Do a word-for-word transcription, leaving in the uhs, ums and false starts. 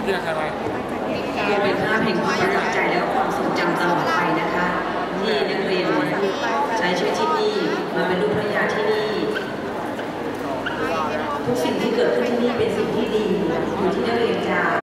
เป็นภาพแห่งความประทับใจและความทรงจำตลอดไปนะคะที่นักเรียนใช้ชีวิตที่นี่มาเป็นลูกพระยาที่นี่ทุกสิ่งที่เกิดขึ้นที่นี่เป็นสิ่งที่ดีอยู่ที่นักเรียนจะ